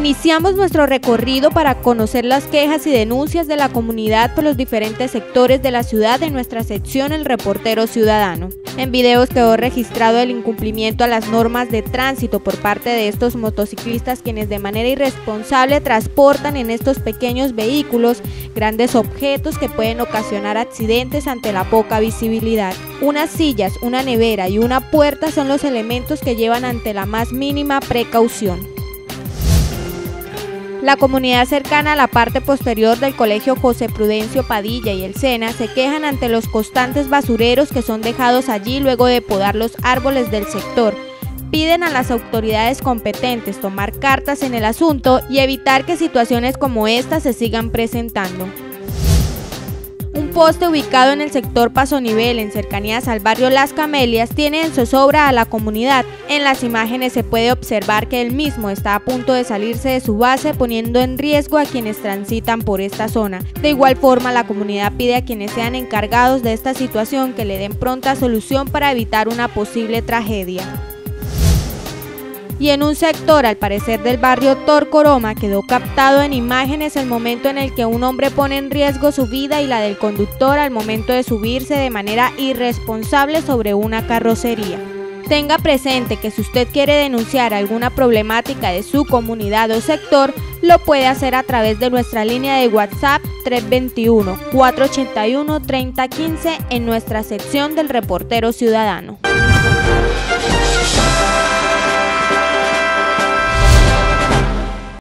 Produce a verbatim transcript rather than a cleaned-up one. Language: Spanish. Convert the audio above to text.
Iniciamos nuestro recorrido para conocer las quejas y denuncias de la comunidad por los diferentes sectores de la ciudad en nuestra sección El Reportero Ciudadano. En videos quedó registrado el incumplimiento a las normas de tránsito por parte de estos motociclistas, quienes de manera irresponsable transportan en estos pequeños vehículos grandes objetos que pueden ocasionar accidentes ante la poca visibilidad. Unas sillas, una nevera y una puerta son los elementos que llevan ante la más mínima precaución. La comunidad cercana a la parte posterior del Colegio José Prudencio Padilla y el Sena se quejan ante los constantes basureros que son dejados allí luego de podar los árboles del sector. Piden a las autoridades competentes tomar cartas en el asunto y evitar que situaciones como esta se sigan presentando. Un poste ubicado en el sector Paso Nivel, en cercanías al barrio Las Camelias, tiene en zozobra a la comunidad. En las imágenes se puede observar que el mismo está a punto de salirse de su base, poniendo en riesgo a quienes transitan por esta zona. De igual forma, la comunidad pide a quienes sean encargados de esta situación que le den pronta solución para evitar una posible tragedia. Y en un sector, al parecer del barrio Torcoroma, quedó captado en imágenes el momento en el que un hombre pone en riesgo su vida y la del conductor al momento de subirse de manera irresponsable sobre una carrocería. Tenga presente que si usted quiere denunciar alguna problemática de su comunidad o sector, lo puede hacer a través de nuestra línea de WhatsApp tres dos uno, cuatro ocho uno, tres cero uno cinco en nuestra sección del Reportero Ciudadano.